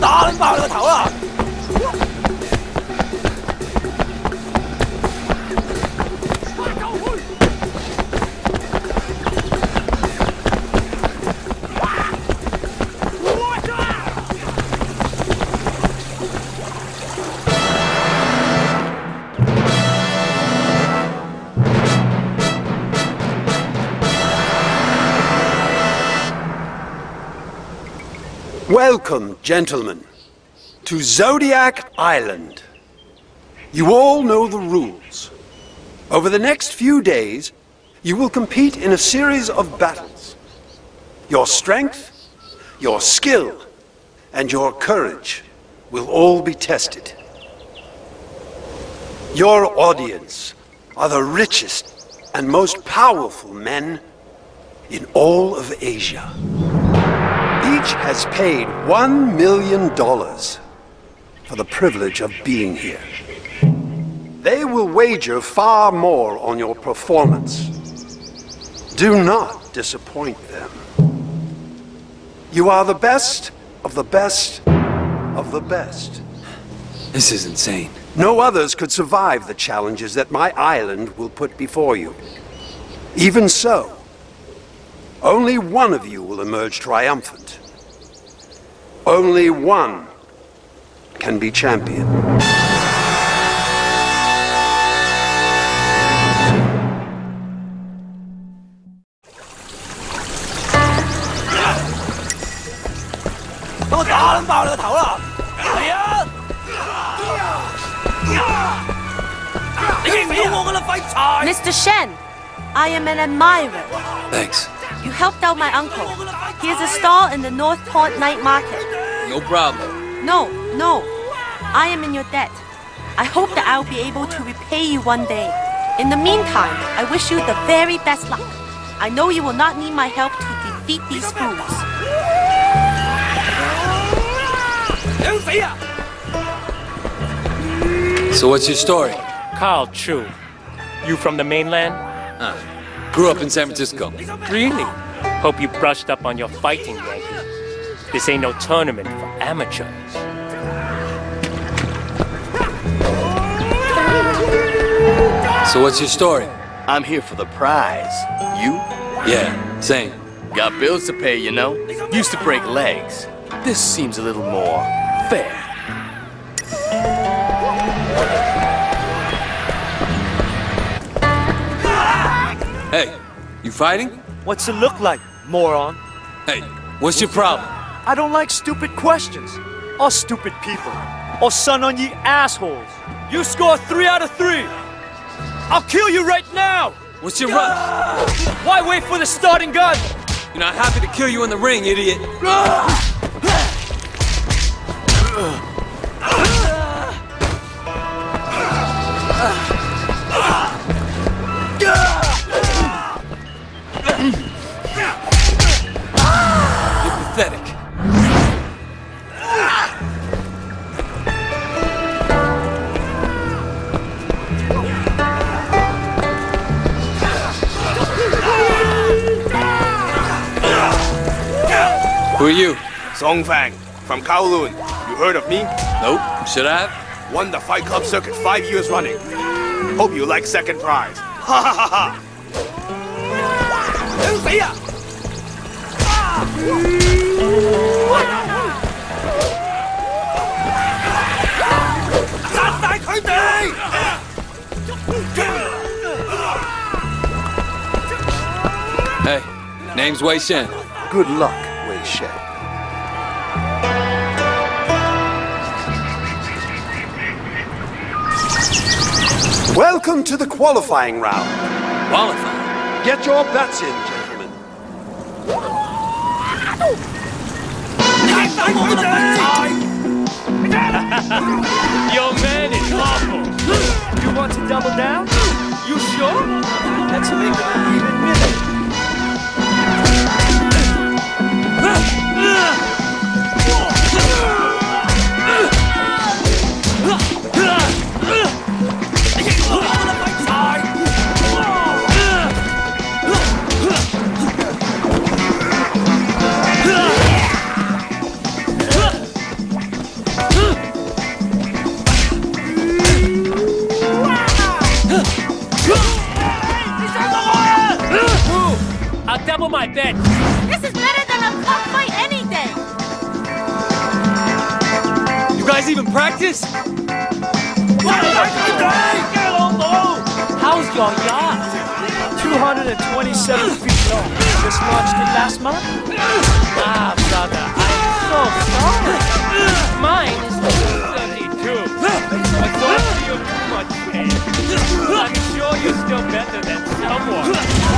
打撚爆你個頭啊 ？Welcome, gentlemen, to Zodiac Island. You all know the rules. Over the next few days, you will compete in a series of battles. Your strength, your skill, and your courage will all be tested. Your audience are the richest and most powerful men in all of Asia. Each has paid $1 million for the privilege of being here. They will wager far more on your performance. Do not disappoint them. You are the best of the best of the best. This is insane. No others could survive the challenges that my island will put before you. Even so, only one of you will emerge triumphant. Only one can be champion. Mr. Shen, I am an admirer. Thanks. You helped out my uncle. He has a stall in the North Port Night Market. No problem. No. I am in your debt. I hope that I'll be able to repay you one day. In the meantime, I wish you the very best luck. I know you will not need my help to defeat these fools. So what's your story? Carl Chu. You from the mainland? Grew up in San Francisco. Really? Hope you brushed up on your fighting, Yankee. This ain't no tournament for amateurs. So what's your story? I'm here for the prize. You? Yeah, same. Got bills to pay, you know? Used to break legs. This seems a little more fair. Hey, you fighting? What's it look like, moron? Hey, what's your problem? I don't like stupid questions. Or stupid people. Or son on ye assholes. You score 3 out of 3. I'll kill you right now! What's your rush? Why wait for the starting gun? You're not happy to kill you in the ring, idiot. You're pathetic. Who are you? Song Fang, from Kowloon. You heard of me? Nope. Should I have? Won the Fight Club circuit 5 years running. Hope you like second prize. Ha ha ha ha! Hey, name's Wei Shen. Good luck, Wei Shen. Welcome to the qualifying round. Qualify. Get your bets in, gentlemen. Your man is awful. You want to double down? You sure? Let's make it an even minute. I bet. This is better than a cockfight any day. You guys even practice? How's your yacht? 227 feet long. Just launched it last month. Ah, brother, I'm so sorry. Mine is 232. I don't feel too much pain. I'm sure you're still better than someone.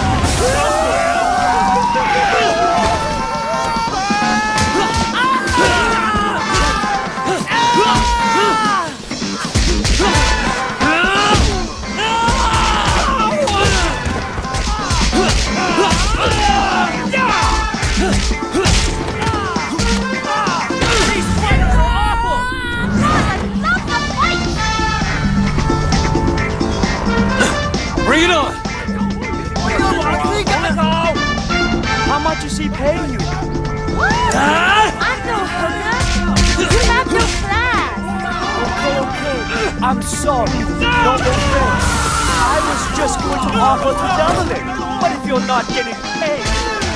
Bring it on! How much is he paying you? I'm no hooker. You have no class. Okay. I'm sorry. Not afraid. I was just going to offer to double it. But if you're not getting paid...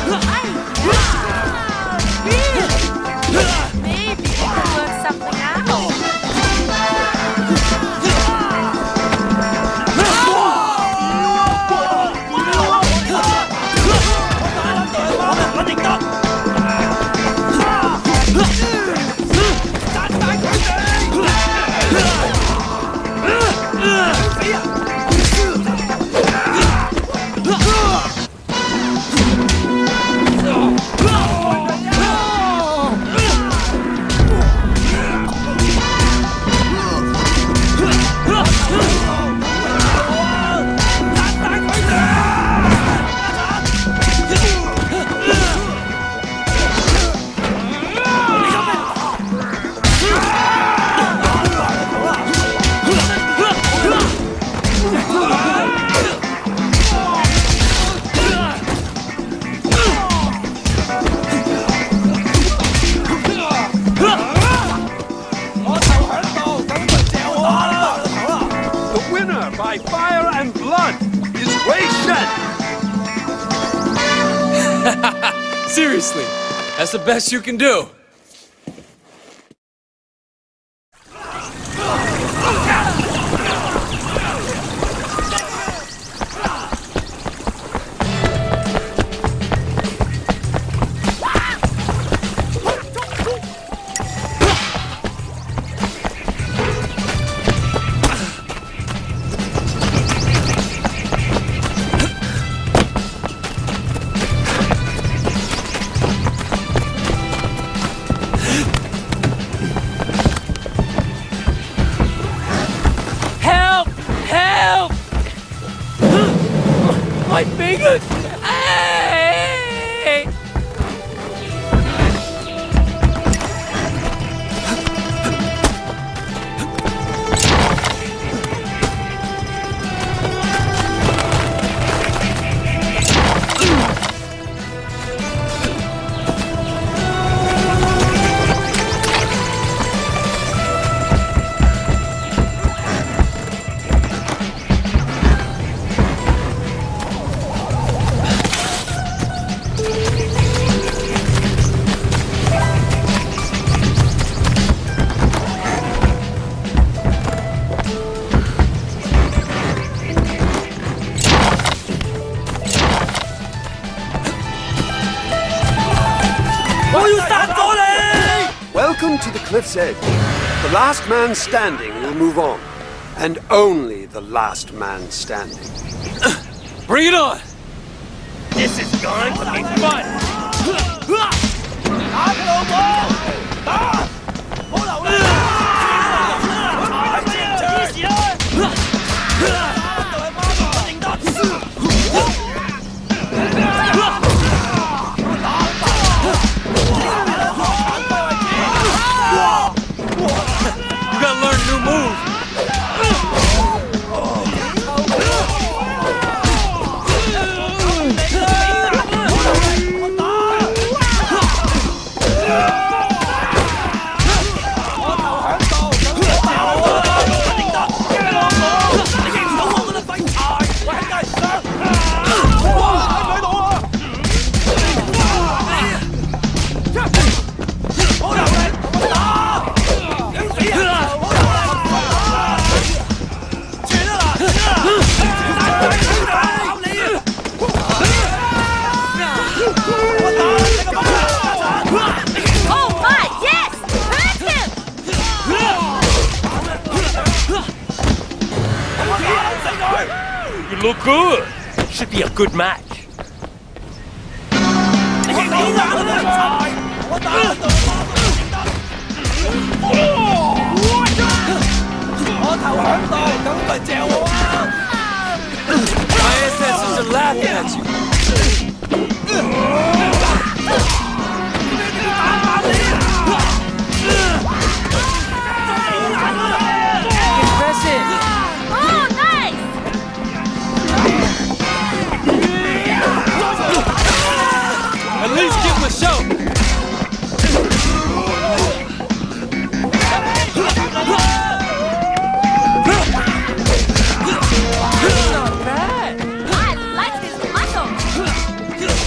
Maybe we can work something out. By fire and blood is Wei Shen! Seriously, that's the best you can do. My fingers! Hey! Welcome to the cliff's edge. The last man standing will move on. And only the last man standing. Bring it on! This is going to be fun! You gotta learn a new move! look good. Should be a good match. My ancestors are laughing at you. Impressive. Oh, nice! At least give him a show. Not bad. I like his muscles.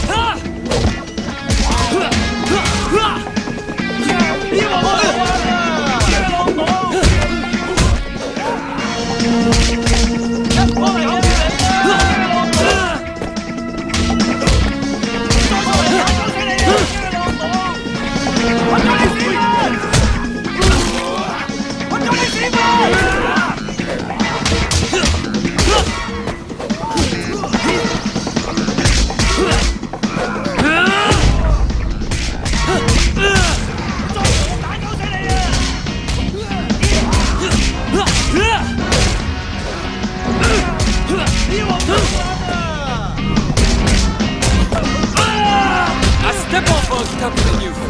I step on bugs tougher than you.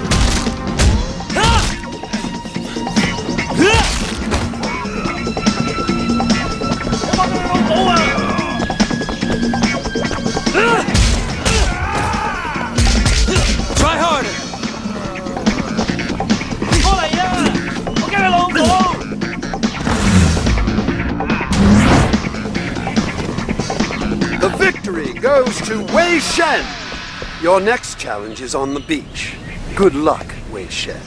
Try harder. The victory goes to Wei Shen. Your next challenge is on the beach. Good luck, Wei Shen.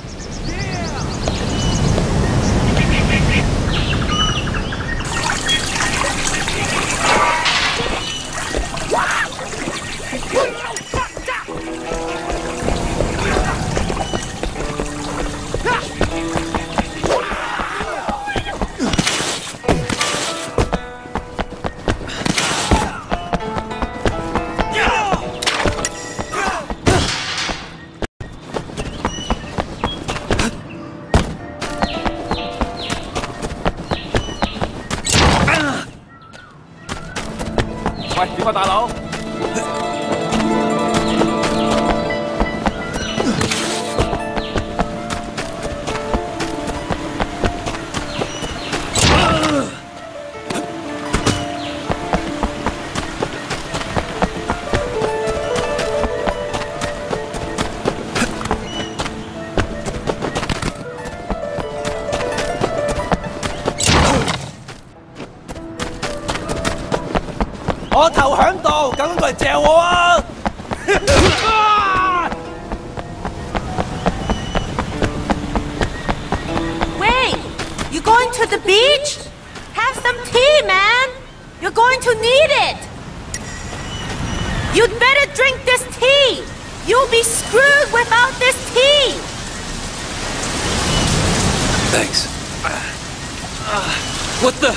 Wait, you going to the beach? Have some tea, man. You're going to need it. You'd better drink this tea. You'll be screwed without this tea. Thanks. What the?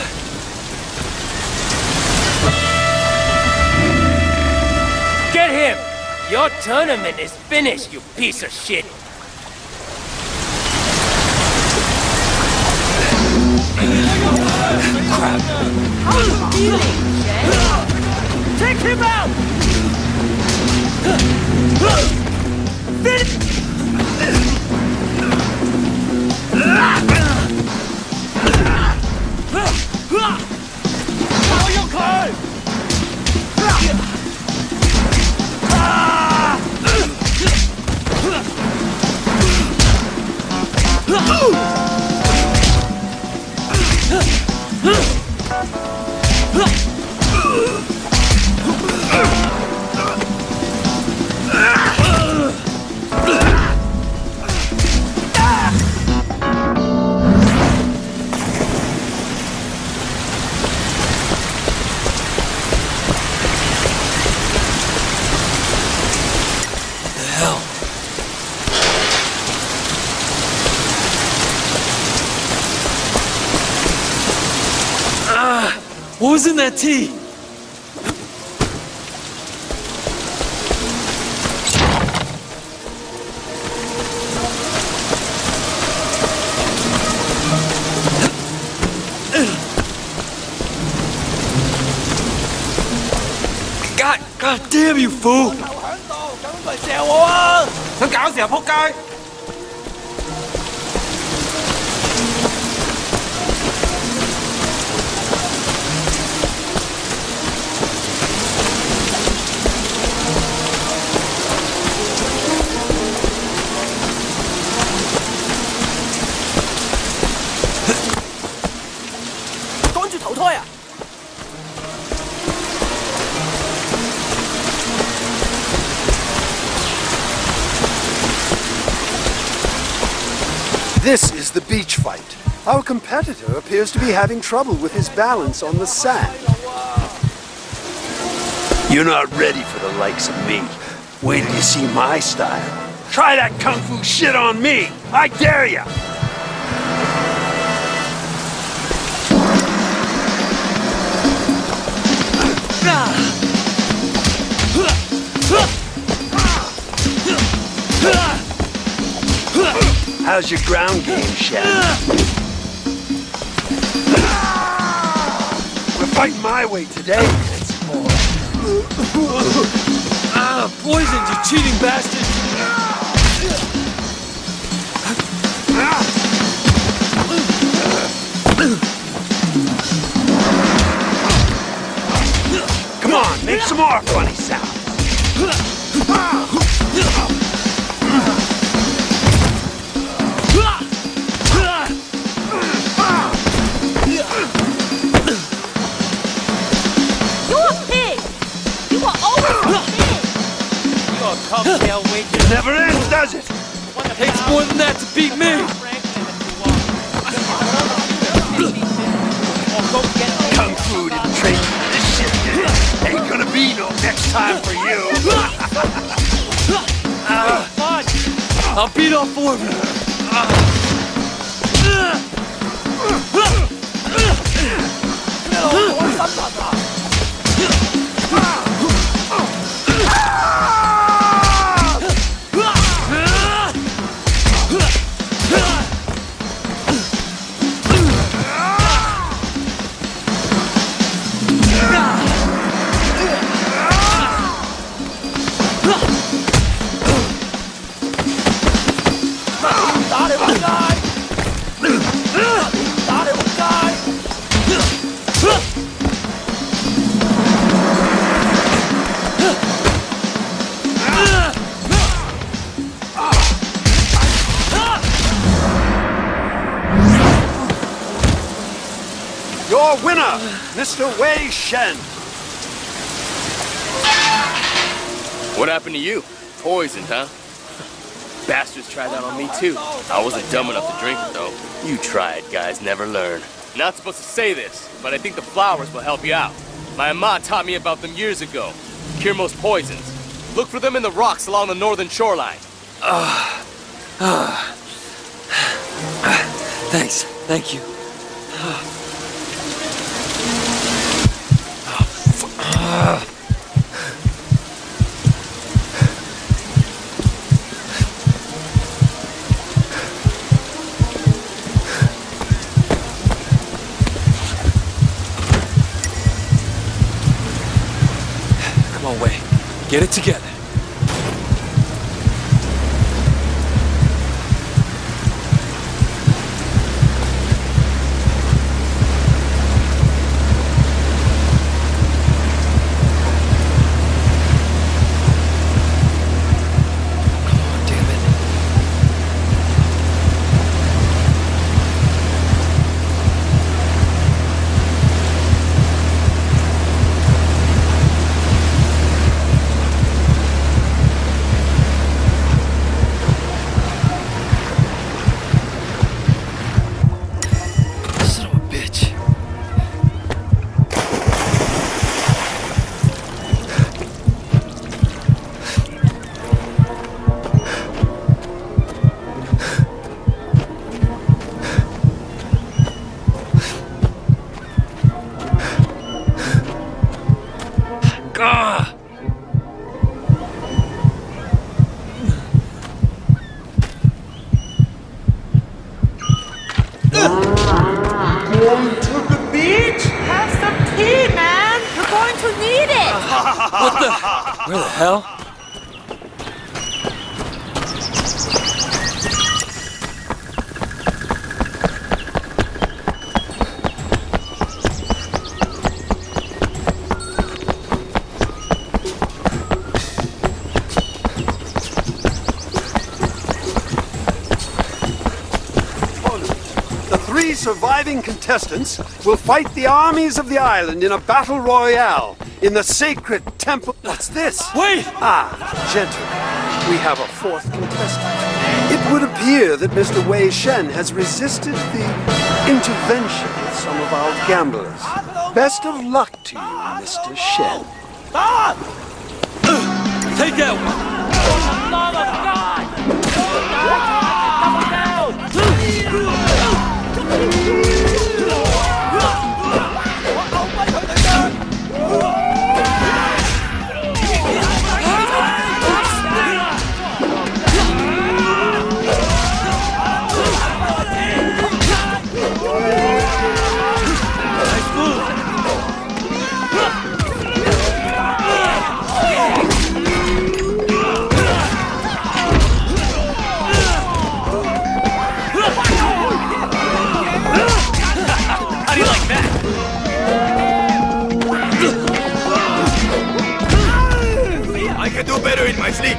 Get him! Your tournament is finished, you piece of shit! Crap. How are you feeling, Shen? Take him out! What was in that tea? Damn you, fool! 嚟射我啊！ 想搞事啊，仆街！ 趕住投胎啊！ This is the beach fight. Our competitor appears to be having trouble with his balance on the sand. You're not ready for the likes of me. Wait till you see my style. Try that kung fu shit on me! I dare ya! How's your ground game, Shen? We're fighting my way today. Poisoned, you cheating bastard! Come on, make some more funny sounds. It never ends, does it? Takes more than that to beat me! Kung Fu didn't train you for this shit, did it? Ain't gonna be no next time for you. I'll beat all four of you! Your winner, Mr. Wei Shen. What happened to you? Poisoned, huh? Bastards tried that on me too. I wasn't dumb enough to drink it though. You tried, guys, never learn. Not supposed to say this, but I think the flowers will help you out. My ama taught me about them years ago. Cure most poisons. Look for them in the rocks along the northern shoreline. Thanks, thank you. Come on, Wei. Get it together. Going to the beach? Have some tea, man. You're going to who need it! What the? Where the hell? The 3 surviving contestants will fight the armies of the island in a battle royale in the sacred temple. What's this? Wait! Ah, gentlemen, we have a 4th contestant. It would appear that Mr. Wei Shen has resisted the intervention of some of our gamblers. Best of luck to you, Mr. Shen. Take that one! Love of God! I can do better in my sleep.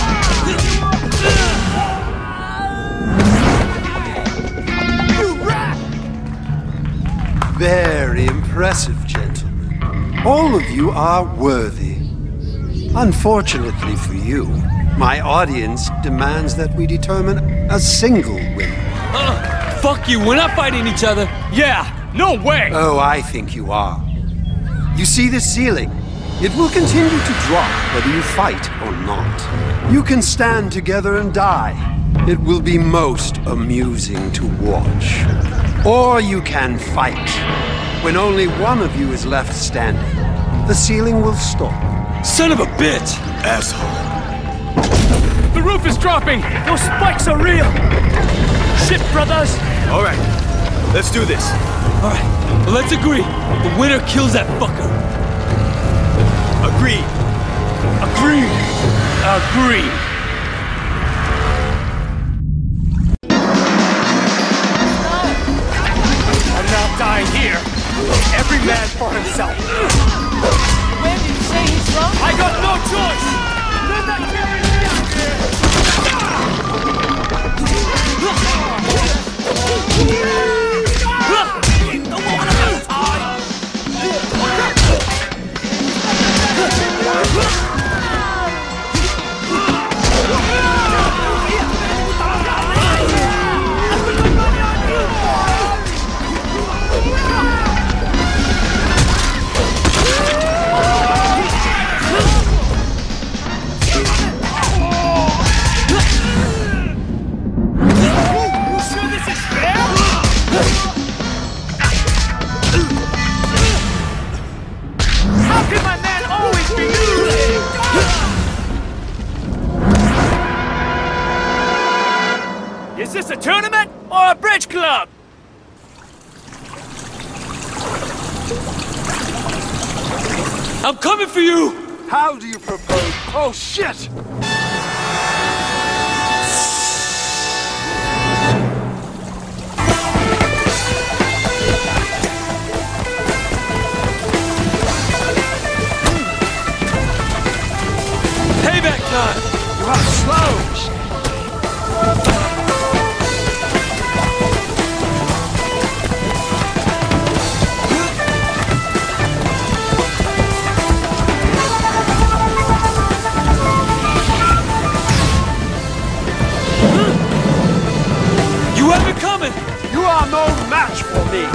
Very impressive, gentlemen. All of you are worthy. Unfortunately for you, my audience demands that we determine a single winner. Fuck you, we're not fighting each other. Yeah, no way! Oh, I think you are. You see this ceiling? It will continue to drop whether you fight or not. You can stand together and die. It will be most amusing to watch. Or you can fight. When only one of you is left standing, the ceiling will stop. Son of a bitch! Asshole. The roof is dropping! Those spikes are real! Shit, brothers! All right, let's do this. Alright, well, let's agree. The winner kills that fucker. Agreed. Agreed! Agreed! I'm not dying here. Every man for himself. When did you say he's drunk? I got no choice! They're not carrying me out Is this a tournament or a bridge club? I'm coming for you! How do you propose? Oh, shit! Payback time! You are slow! You have it coming! You are no match for me!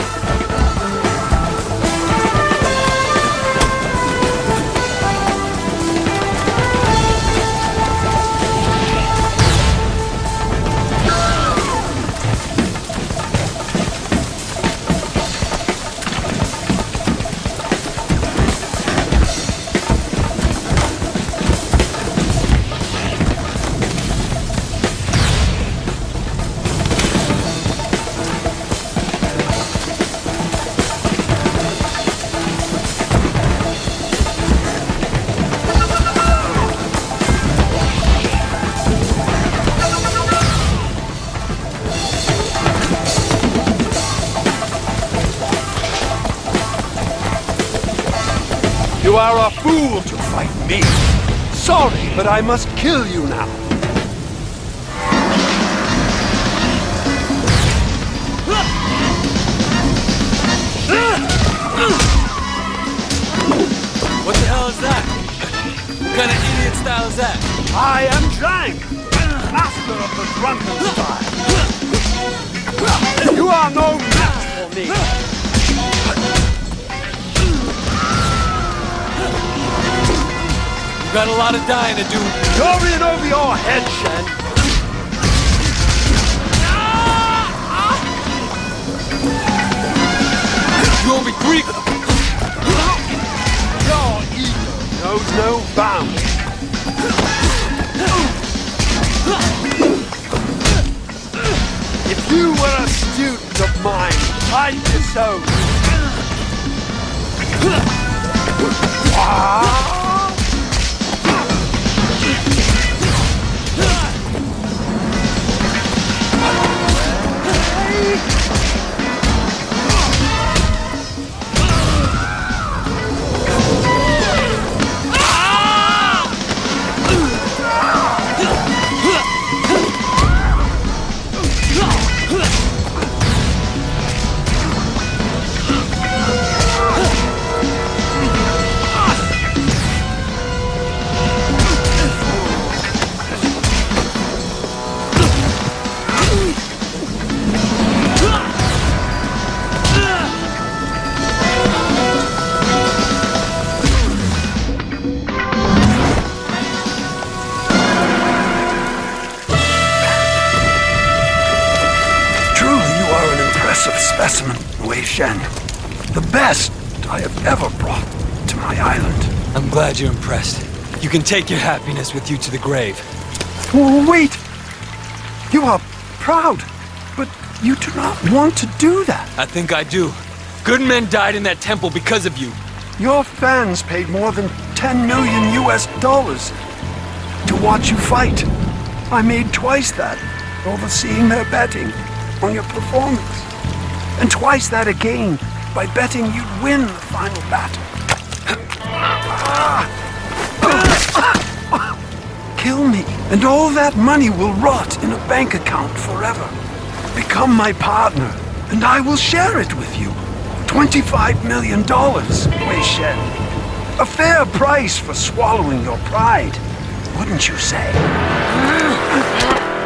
You are a fool to fight me. Sorry, but I must kill you now. What the hell is that? What kind of idiot style is that? I am Zhang, master of the drunken style. You are no match for me. You got a lot of dying to do. You're in over your head, Shen. You owe me Greek. Your ego knows no bounds. If you were a student of mine, I'd disown you. Specimen, Wei Shen. The best I have ever brought to my island. I'm glad you're impressed. You can take your happiness with you to the grave. Wait! You are proud, but you do not want to do that. I think I do. Good men died in that temple because of you. Your fans paid more than $10 million to watch you fight. I made twice that, overseeing their betting on your performance. And twice that again, by betting you'd win the final battle. Kill me, and all that money will rot in a bank account forever. Become my partner, and I will share it with you. $25 million, Wei Shen. A fair price for swallowing your pride, wouldn't you say?